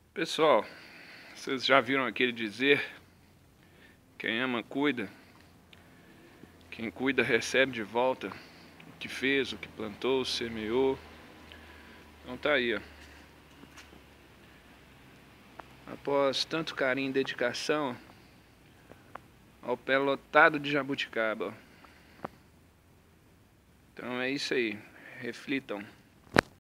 Pessoal, vocês já viram aquele dizer: quem ama cuida, quem cuida recebe de volta o que fez, o que plantou, semeou. Então tá aí, ó. Após tanto carinho e dedicação, ao pé lotado de jabuticaba. Então é isso aí, reflitam.